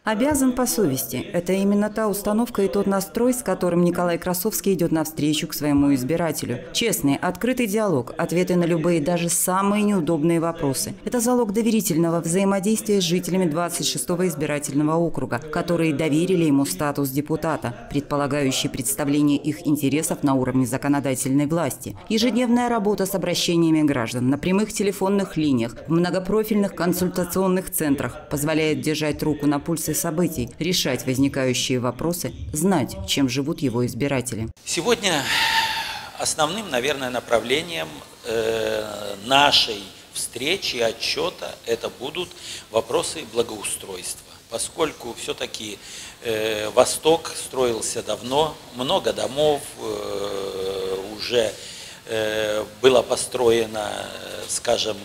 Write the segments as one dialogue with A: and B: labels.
A: Обязан по совести. Это именно та установка и тот настрой, с которым Николай Красовский идет навстречу к своему избирателю. Честный, открытый диалог, ответы на любые, даже самые неудобные вопросы. Это залог доверительного взаимодействия с жителями 26-го избирательного округа, которые доверили ему статус депутата, предполагающий представление их интересов на уровне законодательной власти. Ежедневная работа с обращениями граждан на прямых телефонных линиях, в многопрофильных консультационных центрах позволяет держать руку на пульсе событий, решать возникающие вопросы, знать, чем живут его избиратели.
B: Сегодня основным, наверное, направлением нашей встречи, отчета, это будут вопросы благоустройства. Поскольку все-таки Восток строился давно, много домов уже было построено, скажем,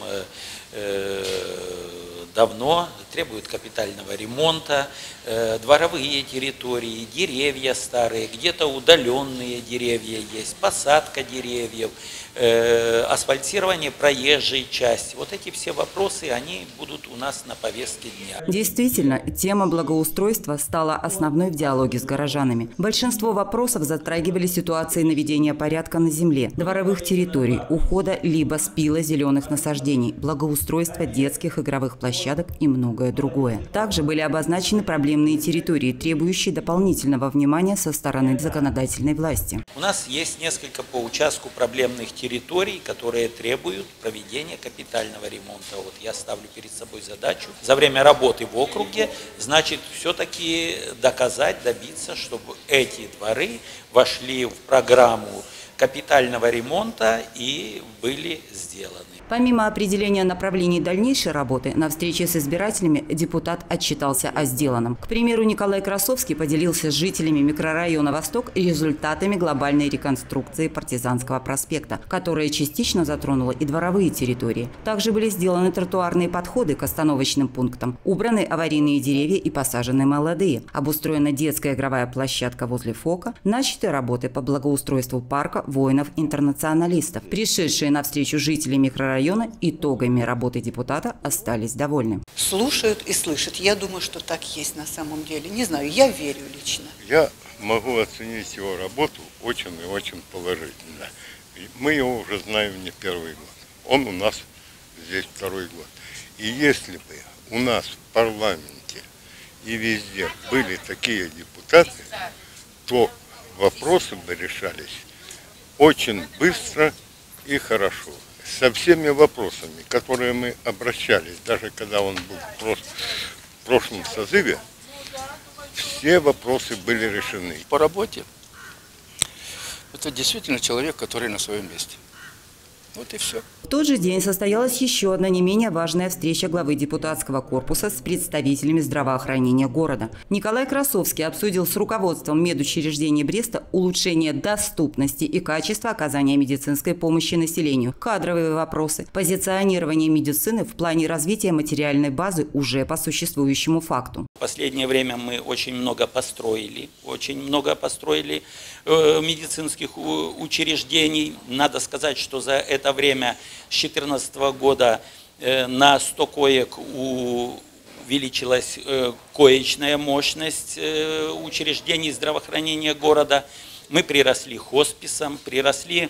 B: давно, требует капитального ремонта, дворовые территории, деревья старые, где-то удаленные деревья есть, посадка деревьев, асфальтирование проезжей части. Вот эти все вопросы, они будут у нас на повестке дня.
A: Действительно, тема благоустройства стала основной в диалоге с горожанами. Большинство вопросов затрагивали ситуации наведения порядка на земле, дворовых территорий, ухода либо спила зеленых насаждений, благоустройства детских игровых площадок и многое другое. Также были обозначены проблемные территории, требующие дополнительного внимания со стороны законодательной власти.
B: У нас есть несколько по участку проблемных территорий, которые требуют проведения капитального ремонта. Вот я ставлю перед собой задачу за время работы в округе, значит, все-таки доказать, добиться, чтобы эти дворы вошли в программу капитального ремонта и были сделаны.
A: Помимо определения направлений дальнейшей работы, на встрече с избирателями депутат отчитался о сделанном. К примеру, Николай Красовский поделился с жителями микрорайона «Восток» результатами глобальной реконструкции Партизанского проспекта, которая частично затронула и дворовые территории. Также были сделаны тротуарные подходы к остановочным пунктам, убраны аварийные деревья и посажены молодые, обустроена детская игровая площадка возле ФОКа, начаты работы по благоустройству парка воинов-интернационалистов. Пришедшие на встречу жители микрорайона итогами работы депутата остались довольны.
C: Слушают и слышат. Я думаю, что так есть на самом деле. Не знаю, я верю лично.
D: Я могу оценить его работу очень и очень положительно. Мы его уже знаем не первый год. Он у нас здесь второй год. И если бы у нас в парламенте и везде были такие депутаты, то вопросы бы решались очень быстро и хорошо. Со всеми вопросами, которые мы обращались, даже когда он был в прошлом созыве, все вопросы были решены.
E: По работе это действительно человек, который на своем месте. Вот и все.
A: В тот же день состоялась еще одна не менее важная встреча главы депутатского корпуса с представителями здравоохранения города. Николай Красовский обсудил с руководством медучреждений Бреста улучшение доступности и качества оказания медицинской помощи населению, кадровые вопросы, позиционирование медицины в плане развития материальной базы уже по существующему факту.
B: В последнее время мы очень много построили медицинских учреждений. Надо сказать, что за это время с 2014 года на 100 коек увеличилась коечная мощность учреждений здравоохранения города. Мы приросли хосписом, приросли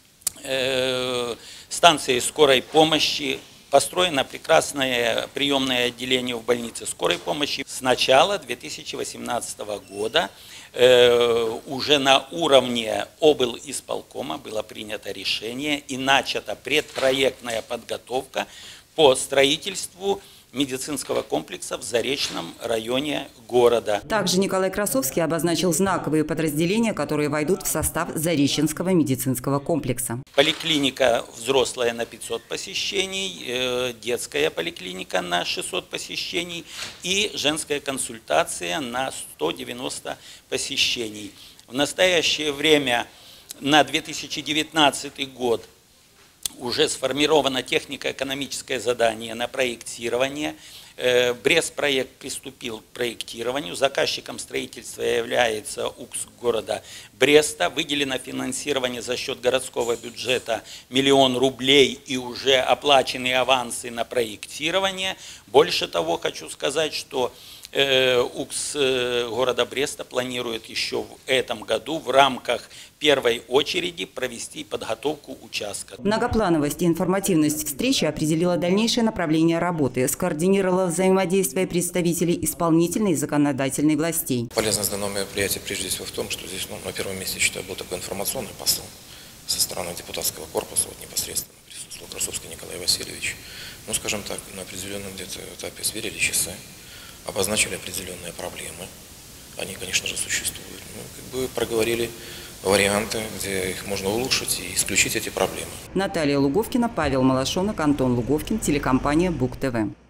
B: станцией скорой помощи. Построено прекрасное приемное отделение в больнице скорой помощи. С начала 2018 года уже на уровне облисполкома было принято решение и начата предпроектная подготовка по строительству медицинского комплекса в Заречном районе города.
A: Также Николай Красовский обозначил знаковые подразделения, которые войдут в состав Зареченского медицинского комплекса.
B: Поликлиника взрослая на 500 посещений, детская поликлиника на 600 посещений и женская консультация на 190 посещений. В настоящее время на 2019 год уже сформировано технико-экономическое задание на проектирование. Брестпроект приступил к проектированию. Заказчиком строительства является УКС города Бреста. Выделено финансирование за счет городского бюджета 1 000 000 рублей и уже оплачены авансы на проектирование. Больше того, хочу сказать, что УКС города Бреста планирует еще в этом году в рамках первой очереди провести подготовку участка.
A: Многоплановость и информативность встречи определила дальнейшее направление работы, скоординировала взаимодействие представителей исполнительной и законодательной властей.
F: Полезность данного мероприятия прежде всего в том, что здесь на первом месте, считаю, был такой информационный посыл со стороны депутатского корпуса, непосредственно присутствовал Красовский Николай Васильевич. Ну, скажем так, на определенном где-то этапе сверили часы, обозначили определенные проблемы. Они, конечно же, существуют. Ну, как бы проговорили варианты, где их можно улучшить и исключить эти проблемы.
A: Наталья Луговкина, Павел Малашонок, Антон Луговкин, телекомпания БУК ТВ.